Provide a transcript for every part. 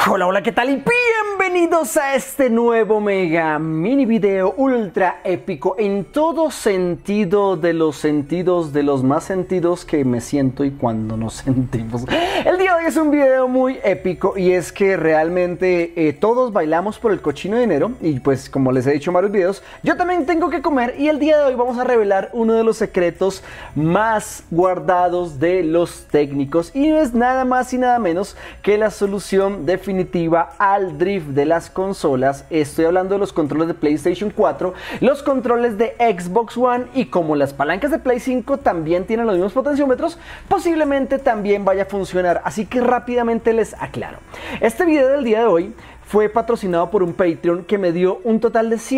Hola, hola, ¿qué tal? Y bienvenidos a este nuevo mega mini video ultra épico en todo sentido de los más sentidos que me siento y cuando nos sentimos. El día de hoy es un video muy épico y es que realmente todos bailamos por el cochino dinero y pues como les he dicho en varios videos, yo también tengo que comer y el día de hoy vamos a revelar uno de los secretos más guardados de los técnicos y no es nada más y nada menos que la solución definitiva al drift de las consolas. Estoy hablando de los controles de PlayStation 4, los controles de Xbox One y como las palancas de Play 5 también tienen los mismos potenciómetros, posiblemente también vaya a funcionar, así que rápidamente les aclaro. Este video del día de hoy fue patrocinado por un Patreon que me dio un total de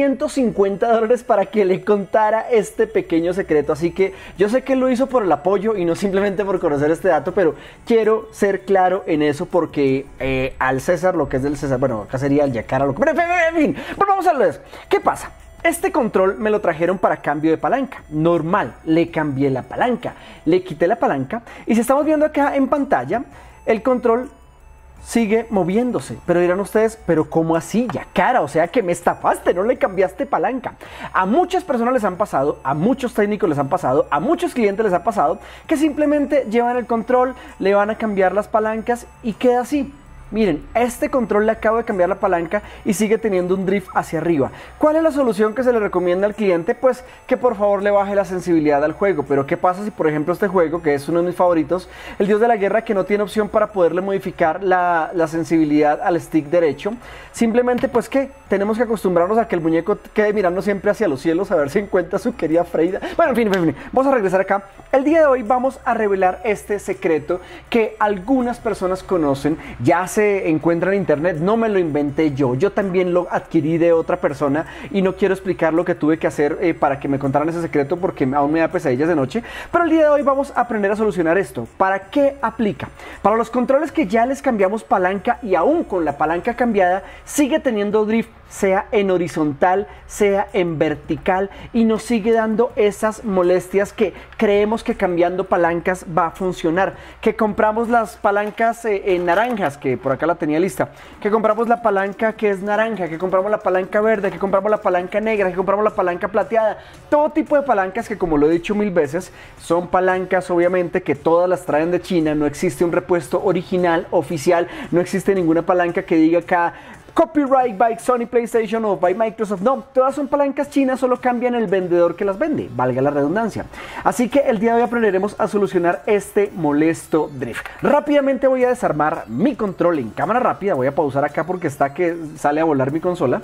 $150 para que le contara este pequeño secreto. Así que yo sé que lo hizo por el apoyo y no simplemente por conocer este dato, pero quiero ser claro en eso porque al César lo que es del César, bueno, acá sería el Yacara, lo que... Pero en fin, pues vamos a ver. ¿Qué pasa? Este control me lo trajeron para cambio de palanca, normal, le cambié la palanca, le quité la palanca y si estamos viendo acá en pantalla, el control sigue moviéndose, pero dirán ustedes, pero ¿cómo así, Yacara? O sea que me estafaste, no le cambiaste palanca. A muchas personas les han pasado, a muchos técnicos les han pasado, a muchos clientes les ha pasado que simplemente llevan el control, le van a cambiar las palancas y queda así. Miren, este control le acabo de cambiar la palanca y sigue teniendo un drift hacia arriba. ¿Cuál es la solución que se le recomienda al cliente? Pues que por favor le baje la sensibilidad al juego. Pero ¿qué pasa si por ejemplo este juego, que es uno de mis favoritos, el Dios de la Guerra, que no tiene opción para poderle modificar la sensibilidad al stick derecho? Simplemente pues que tenemos que acostumbrarnos a que el muñeco quede mirando siempre hacia los cielos a ver si encuentra su querida Freida. Bueno, en fin, vamos a regresar acá. El día de hoy vamos a revelar este secreto que algunas personas conocen, ya se encuentra en internet, no me lo inventé yo también lo adquirí de otra persona y no quiero explicar lo que tuve que hacer para que me contaran ese secreto porque aún me da pesadillas de noche, pero el día de hoy vamos a aprender a solucionar esto. ¿Para qué aplica? Para los controles que ya les cambiamos palanca y aún con la palanca cambiada sigue teniendo drift, sea en horizontal, sea en vertical y nos sigue dando esas molestias que creemos que cambiando palancas va a funcionar, que compramos las palancas en naranjas, que por acá la tenía lista, que compramos la palanca que es naranja, que compramos la palanca verde, que compramos la palanca negra, que compramos la palanca plateada, todo tipo de palancas que, como lo he dicho mil veces, son palancas obviamente que todas las traen de China, no existe un repuesto original, oficial, no existe ninguna palanca que diga acá copyright by Sony PlayStation o by Microsoft. No, todas son palancas chinas, solo cambian el vendedor que las vende, valga la redundancia. Así que el día de hoy aprenderemos a solucionar este molesto drift. Rápidamente voy a desarmar mi control en cámara rápida, voy a pausar acá porque está que sale a volar mi consola.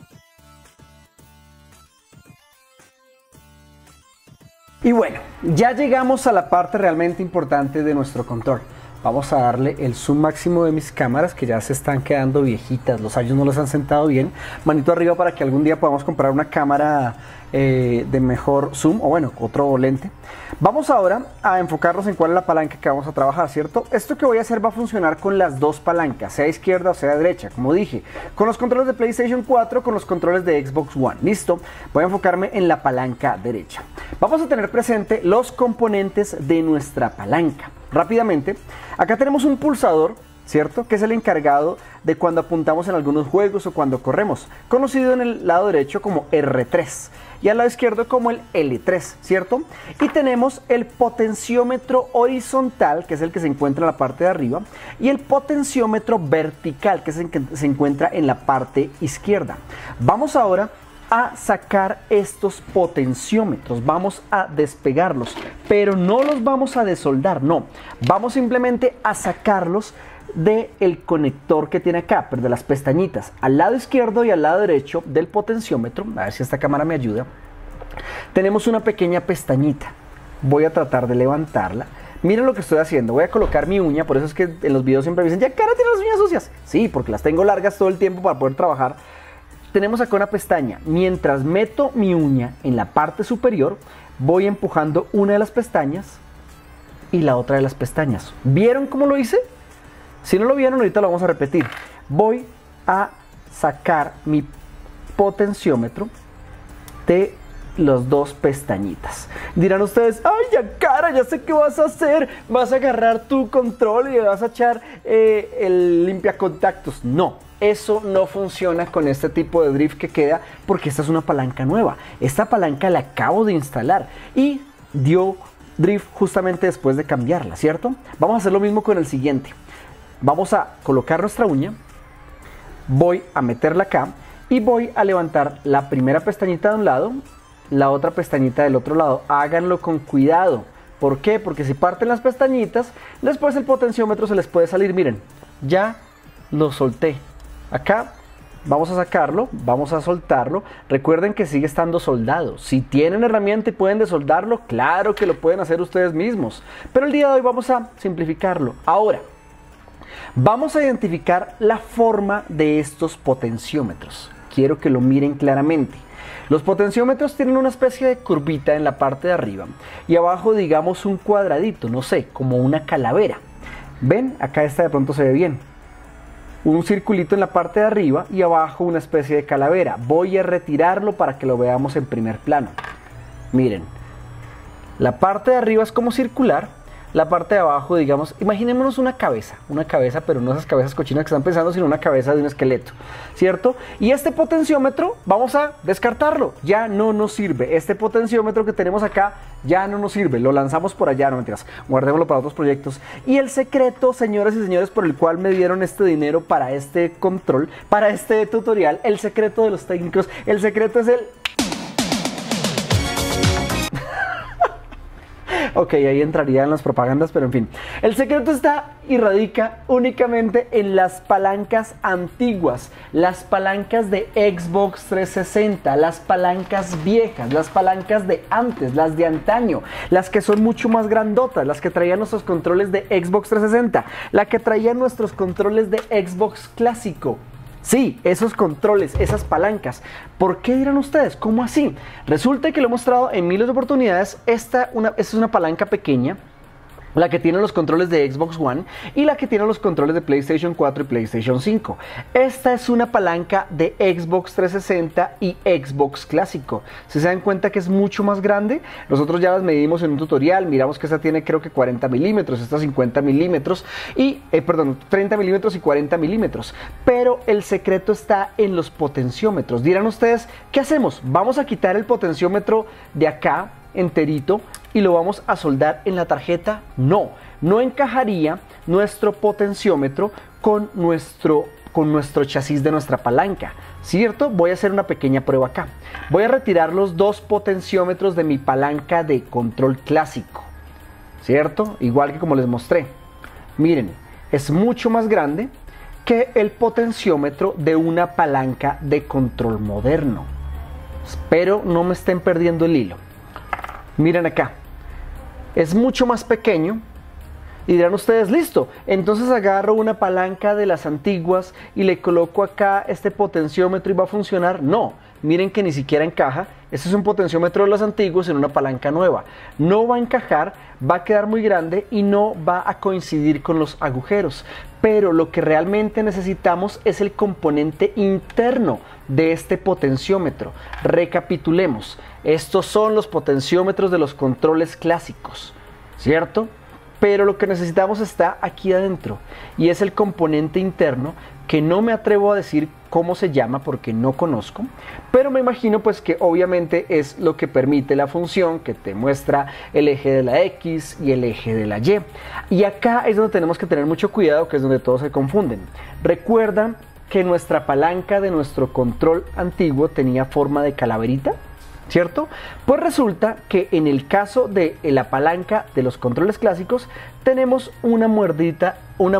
Y bueno, ya llegamos a la parte realmente importante de nuestro control. Vamos a darle el zoom máximo de mis cámaras que ya se están quedando viejitas, los años no los han sentado bien. Manito arriba para que algún día podamos comprar una cámara de mejor zoom o bueno, otro lente. Vamos ahora a enfocarnos en cuál es la palanca que vamos a trabajar, ¿cierto? Esto que voy a hacer va a funcionar con las dos palancas, sea izquierda o sea derecha, como dije. Con los controles de PlayStation 4, con los controles de Xbox One. ¿Listo? Voy a enfocarme en la palanca derecha. Vamos a tener presente los componentes de nuestra palanca. Rápidamente, acá tenemos un pulsador, ¿cierto? Que es el encargado de cuando apuntamos en algunos juegos o cuando corremos, conocido en el lado derecho como R3 y al lado izquierdo como el L3, ¿cierto? Y tenemos el potenciómetro horizontal, que es el que se encuentra en la parte de arriba, y el potenciómetro vertical, que es el que se encuentra en la parte izquierda. Vamos ahora a sacar estos potenciómetros, vamos a despegarlos, pero no los vamos a desoldar, no, vamos simplemente a sacarlos del conector que tiene acá, pero de las pestañitas, al lado izquierdo y al lado derecho del potenciómetro. A ver si esta cámara me ayuda. Tenemos una pequeña pestañita, voy a tratar de levantarla. Miren lo que estoy haciendo, voy a colocar mi uña, por eso es que en los videos siempre me dicen, ya, cara, tiene las uñas sucias. Sí, porque las tengo largas todo el tiempo para poder trabajar. Tenemos acá una pestaña, mientras meto mi uña en la parte superior, voy empujando una de las pestañas y la otra de las pestañas. ¿Vieron cómo lo hice? Si no lo vieron, ahorita lo vamos a repetir. Voy a sacar mi potenciómetro de las dos pestañitas. Dirán ustedes, ay, ya cara, ya sé qué vas a hacer. Vas a agarrar tu control y le vas a echar el limpiacontactos. No, eso no funciona con este tipo de drift que queda, porque esta es una palanca nueva. Esta palanca la acabo de instalar y dio drift justamente después de cambiarla, ¿cierto? Vamos a hacer lo mismo con el siguiente. Vamos a colocar nuestra uña, voy a meterla acá y voy a levantar la primera pestañita de un lado, la otra pestañita del otro lado. Háganlo con cuidado. ¿Por qué? Porque si parten las pestañitas, después el potenciómetro se les puede salir. Miren, ya lo solté. Acá vamos a sacarlo, vamos a soltarlo. Recuerden que sigue estando soldado. Si tienen herramienta y pueden desoldarlo, claro que lo pueden hacer ustedes mismos. Pero el día de hoy vamos a simplificarlo. Ahora, vamos a identificar la forma de estos potenciómetros. Quiero que lo miren claramente. Los potenciómetros tienen una especie de curvita en la parte de arriba y abajo, digamos, un cuadradito, no sé, como una calavera. ¿Ven? Acá esta de pronto se ve bien. Un circulito en la parte de arriba y abajo una especie de calavera. Voy a retirarlo para que lo veamos en primer plano. Miren, la parte de arriba es como circular, la parte de abajo, digamos, imaginémonos una cabeza, pero no esas cabezas cochinas que están pensando, sino una cabeza de un esqueleto, ¿cierto? Y este potenciómetro, vamos a descartarlo, ya no nos sirve. Este potenciómetro que tenemos acá ya no nos sirve, lo lanzamos por allá, no mentiras, guardémoslo para otros proyectos. Y el secreto, señoras y señores, por el cual me dieron este dinero para este control, para este tutorial, el secreto de los técnicos, el secreto es el... Ok, ahí entrarían las propagandas, pero en fin. El secreto está y radica únicamente en las palancas antiguas, las palancas de Xbox 360, las palancas viejas, las palancas de antes, las de antaño, las que son mucho más grandotas, las que traían nuestros controles de Xbox 360, la que traían nuestros controles de Xbox clásico. Sí, esos controles, esas palancas. ¿Por qué dirán ustedes? ¿Cómo así? Resulta que lo he mostrado en miles de oportunidades. Esta es una palanca pequeña, la que tiene los controles de Xbox One y la que tiene los controles de PlayStation 4 y PlayStation 5. Esta es una palanca de Xbox 360 y Xbox clásico. Si se dan cuenta que es mucho más grande, nosotros ya las medimos en un tutorial, miramos que esta tiene creo que 40 milímetros, esta 50 milímetros y, 30 milímetros y 40 milímetros. Pero el secreto está en los potenciómetros. Dirán ustedes, ¿qué hacemos? Vamos a quitar el potenciómetro de acá enterito y lo vamos a soldar en la tarjeta. No, no encajaría nuestro potenciómetro con nuestro chasis de nuestra palanca, ¿cierto? Voy a hacer una pequeña prueba acá. Voy a retirar los dos potenciómetros de mi palanca de control clásico, ¿cierto? Igual que como les mostré. Miren, es mucho más grande que el potenciómetro de una palanca de control moderno. Espero no me estén perdiendo el hilo. Miren acá, es mucho más pequeño y dirán ustedes, listo, entonces agarro una palanca de las antiguas y le coloco acá este potenciómetro y va a funcionar. No, miren que ni siquiera encaja. Este es un potenciómetro de los antiguos en una palanca nueva. No va a encajar, va a quedar muy grande y no va a coincidir con los agujeros. Pero lo que realmente necesitamos es el componente interno de este potenciómetro. Recapitulemos. Estos son los potenciómetros de los controles clásicos, ¿cierto? Pero lo que necesitamos está aquí adentro y es el componente interno que no me atrevo a decir cómo se llama porque no conozco, pero me imagino pues que obviamente es lo que permite la función que te muestra el eje de la X y el eje de la Y. Y acá es donde tenemos que tener mucho cuidado, que es donde todos se confunden. Recuerdan que nuestra palanca de nuestro control antiguo tenía forma de calaverita, ¿cierto? Pues resulta que en el caso de la palanca de los controles clásicos tenemos una muerdita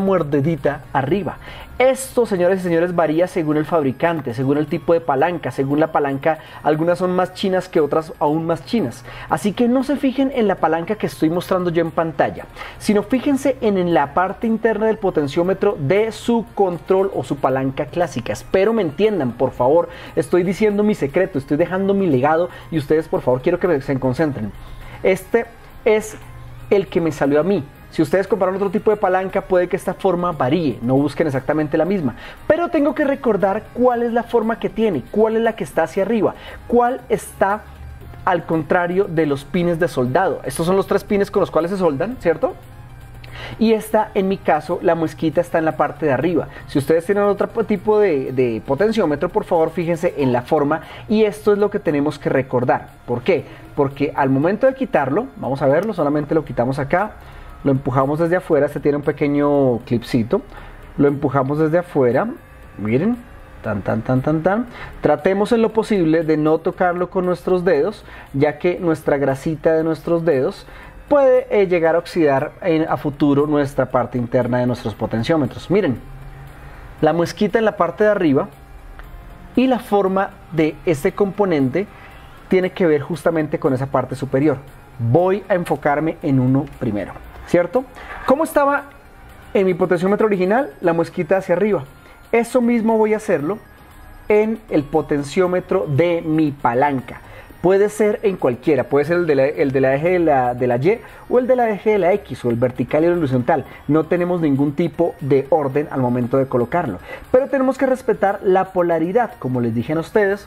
arriba. Esto, señores y señores, varía según el fabricante, según el tipo de palanca, según la palanca. Algunas son más chinas que otras aún más chinas. Así que no se fijen en la palanca que estoy mostrando yo en pantalla, sino fíjense en la parte interna del potenciómetro de su control o su palanca clásica. Espero me entiendan, por favor. Estoy diciendo mi secreto, estoy dejando mi legado y ustedes, por favor, quiero que se concentren. Este es el que me salió a mí. Si ustedes compraron otro tipo de palanca, puede que esta forma varíe, no busquen exactamente la misma. Pero tengo que recordar cuál es la forma que tiene, cuál es la que está hacia arriba, cuál está al contrario de los pines de soldado. Estos son los 3 pines con los cuales se soldan, ¿cierto? Y esta, en mi caso, la muesquita está en la parte de arriba. Si ustedes tienen otro tipo de potenciómetro, por favor fíjense en la forma, y esto es lo que tenemos que recordar. ¿Por qué? Porque al momento de quitarlo, vamos a verlo, solamente lo quitamos acá, lo empujamos desde afuera, este tiene un pequeño clipcito, lo empujamos desde afuera, miren, tan. Tratemos en lo posible de no tocarlo con nuestros dedos, ya que nuestra grasita de nuestros dedos puede llegar a oxidar a futuro nuestra parte interna de nuestros potenciómetros. Miren, la muesquita en la parte de arriba, y la forma de este componente tiene que ver justamente con esa parte superior. Voy a enfocarme en uno primero, ¿cierto? ¿Cómo estaba en mi potenciómetro original? La muesquita hacia arriba. Eso mismo voy a hacerlo en el potenciómetro de mi palanca. Puede ser en cualquiera, puede ser el de la eje de la Y o el de la eje de la X, o el vertical y el horizontal. No tenemos ningún tipo de orden al momento de colocarlo, pero tenemos que respetar la polaridad, como les dije a ustedes,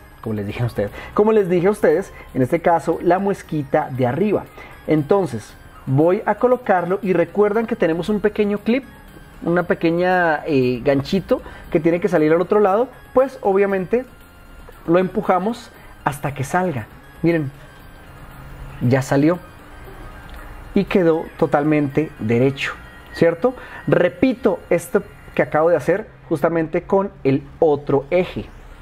en este caso la muesquita de arriba. Entonces voy a colocarlo, y recuerdan que tenemos un pequeño clip, una pequeña ganchito que tiene que salir al otro lado. Pues obviamente lo empujamos hasta que salga. Miren, ya salió y quedó totalmente derecho, ¿cierto? Repito esto que acabo de hacer justamente con el otro eje.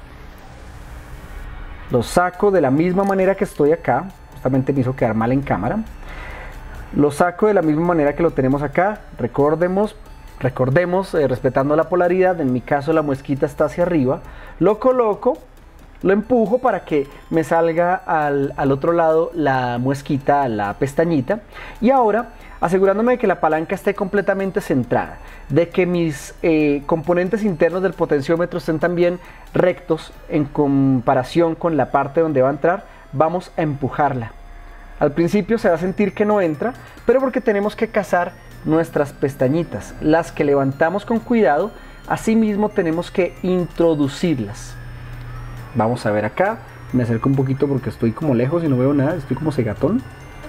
Lo saco de la misma manera que estoy acá, justamente me hizo quedar mal en cámara. Lo saco de la misma manera que lo tenemos acá. Recordemos, respetando la polaridad, en mi caso la muesquita está hacia arriba. Lo coloco, lo empujo para que me salga al otro lado la muesquita, la pestañita. Y ahora, asegurándome de que la palanca esté completamente centrada, de que mis componentes internos del potenciómetro estén también rectos en comparación con la parte donde va a entrar, vamos a empujarla. Al principio se va a sentir que no entra, pero porque tenemos que cazar nuestras pestañitas, las que levantamos con cuidado. Asimismo tenemos que introducirlas. Vamos a ver acá, me acerco un poquito porque estoy como lejos y no veo nada, estoy como cegatón.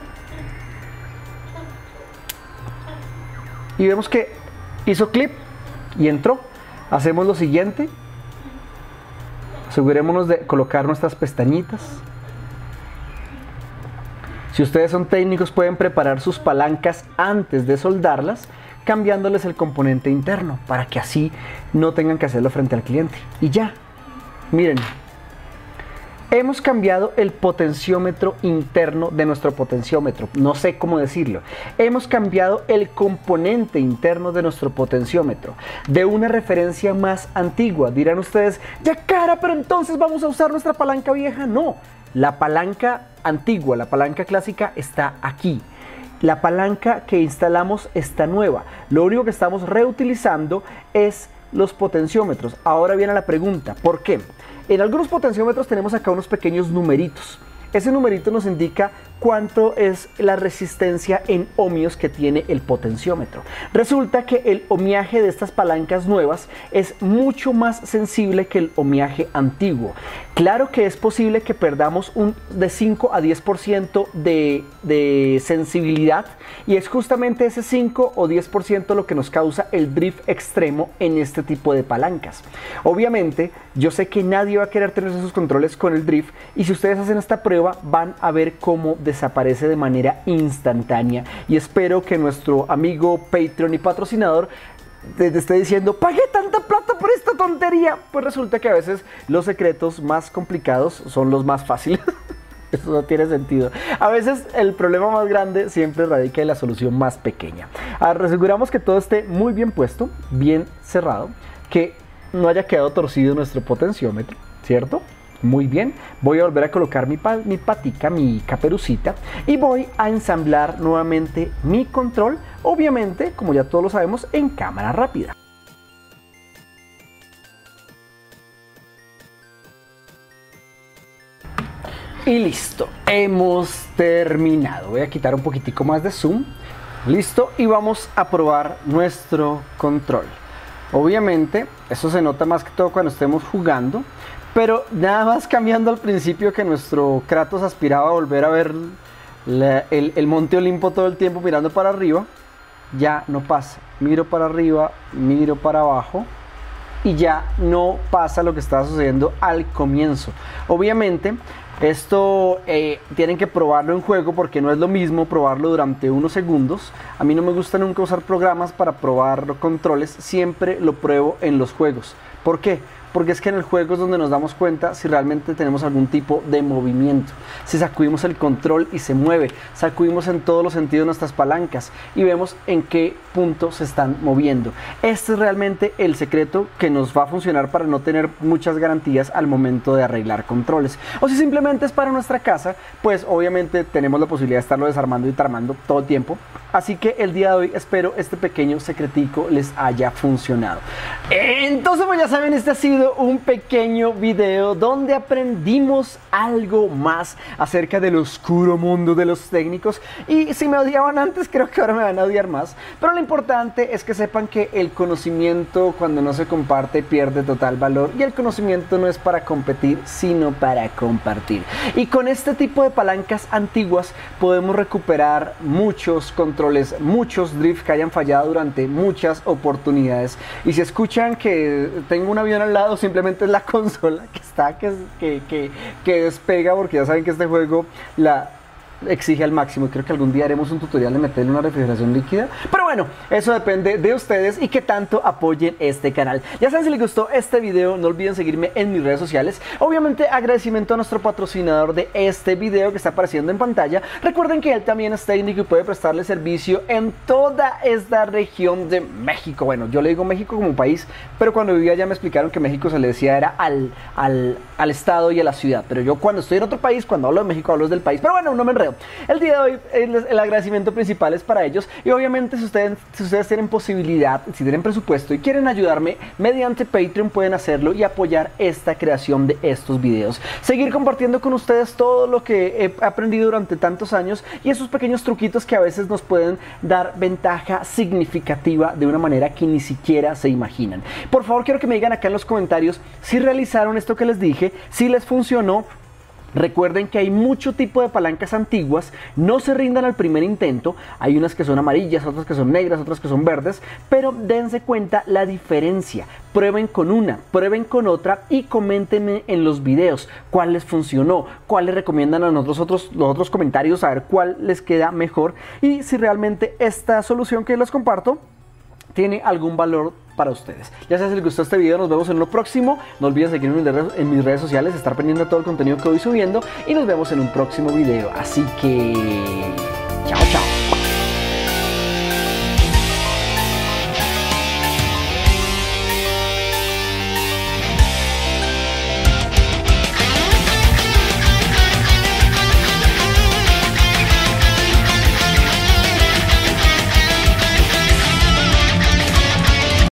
Y vemos que hizo clip y entró. Hacemos lo siguiente, asegurémonos de colocar nuestras pestañitas. Si ustedes son técnicos, pueden preparar sus palancas antes de soldarlas, cambiándoles el componente interno, para que así no tengan que hacerlo frente al cliente. Y ya, miren, hemos cambiado el potenciómetro interno de nuestro potenciómetro. No sé cómo decirlo. Hemos cambiado el componente interno de nuestro potenciómetro de una referencia más antigua. Dirán ustedes, ya cara, pero entonces vamos a usar nuestra palanca vieja. No, la palanca antigua, la palanca clásica está aquí. La palanca que instalamos está nueva. Lo único que estamos reutilizando es los potenciómetros. Ahora viene la pregunta, ¿por qué? En algunos potenciómetros tenemos acá unos pequeños numeritos. Ese numerito nos indica cuánto es la resistencia en ohmios que tiene el potenciómetro. Resulta que el ohmiaje de estas palancas nuevas es mucho más sensible que el ohmiaje antiguo. Claro que es posible que perdamos de 5 a 10% de sensibilidad, y es justamente ese 5 o 10% lo que nos causa el drift extremo en este tipo de palancas. Obviamente, yo sé que nadie va a querer tener esos controles con el drift, y si ustedes hacen esta prueba van a ver cómo desaparece de manera instantánea, y espero que nuestro amigo Patreon y patrocinador te esté diciendo, pagué tanta plata por esta tontería. Pues resulta que a veces los secretos más complicados son los más fáciles. Eso no tiene sentido. A veces el problema más grande siempre radica en la solución más pequeña. Aseguramos que todo esté muy bien puesto, bien cerrado, que no haya quedado torcido nuestro potenciómetro, ¿cierto? Muy bien, voy a volver a colocar mi patica, mi caperucita, y voy a ensamblar nuevamente mi control, obviamente, como ya todos lo sabemos, en cámara rápida. Y listo, hemos terminado. Voy a quitar un poquitico más de zoom. Listo, y vamos a probar nuestro control. Obviamente, eso se nota más que todo cuando estemos jugando, pero nada más cambiando al principio que nuestro Kratos aspiraba a volver a ver el Monte Olimpo todo el tiempo mirando para arriba, ya no pasa. Miro para arriba, miro para abajo y ya no pasa lo que estaba sucediendo al comienzo. Obviamente, esto tienen que probarlo en juego porque no es lo mismo probarlo durante unos segundos. A mí no me gusta nunca usar programas para probar los controles, siempre lo pruebo en los juegos. ¿Por qué? Porque es que en el juego es donde nos damos cuenta si realmente tenemos algún tipo de movimiento. Si sacudimos el control y se mueve, sacudimos en todos los sentidos nuestras palancas y vemos en qué punto se están moviendo. Este es realmente el secreto que nos va a funcionar para no tener muchas garantías al momento de arreglar controles. O si simplemente es para nuestra casa, pues obviamente tenemos la posibilidad de estarlo desarmando y tramando todo el tiempo. Así que el día de hoy espero este pequeño secretico les haya funcionado. Entonces pues ya saben, este ha sido un pequeño video donde aprendimos algo más acerca del oscuro mundo de los técnicos. Y si me odiaban antes, creo que ahora me van a odiar más. Pero lo importante es que sepan que el conocimiento, cuando no se comparte, pierde total valor. Y el conocimiento no es para competir, sino para compartir. Y con este tipo de palancas antiguas podemos recuperar muchos controles, muchos drifts que hayan fallado durante muchas oportunidades. Y si escuchan que tengo un avión al lado, simplemente es la consola que está que despega, porque ya saben que este juego la exige al máximo. Creo que algún día haremos un tutorial de meterle una refrigeración líquida, pero bueno, eso depende de ustedes y que tanto apoyen este canal. Ya saben, si les gustó este video, no olviden seguirme en mis redes sociales. Obviamente agradecimiento a nuestro patrocinador de este video que está apareciendo en pantalla. Recuerden que él también es técnico y puede prestarle servicio en toda esta región de México. Bueno, yo le digo México como país, pero cuando vivía allá me explicaron que México se le decía era al estado y a la ciudad, pero yo cuando estoy en otro país, cuando hablo de México, hablo del país. Pero bueno, no me enredo. El día de hoy el agradecimiento principal es para ellos, y obviamente si ustedes tienen posibilidad, si tienen presupuesto y quieren ayudarme mediante Patreon, pueden hacerlo y apoyar esta creación de estos videos. Seguir compartiendo con ustedes todo lo que he aprendido durante tantos años y esos pequeños truquitos que a veces nos pueden dar ventaja significativa de una manera que ni siquiera se imaginan. Por favor, quiero que me digan acá en los comentarios si realizaron esto que les dije, si les funcionó. Recuerden que hay mucho tipo de palancas antiguas, no se rindan al primer intento. Hay unas que son amarillas, otras que son negras, otras que son verdes, pero dense cuenta la diferencia. Prueben con una, prueben con otra y coméntenme en los videos cuál les funcionó, cuál les recomiendan a nosotros los otros comentarios, a ver cuál les queda mejor y si realmente esta solución que les comparto tiene algún valor para ustedes. Ya sea, si les gustó este video, nos vemos en lo próximo. No olviden seguirme en mis redes sociales, estar pendiente de todo el contenido que voy subiendo y nos vemos en un próximo video. Así que chao, chao.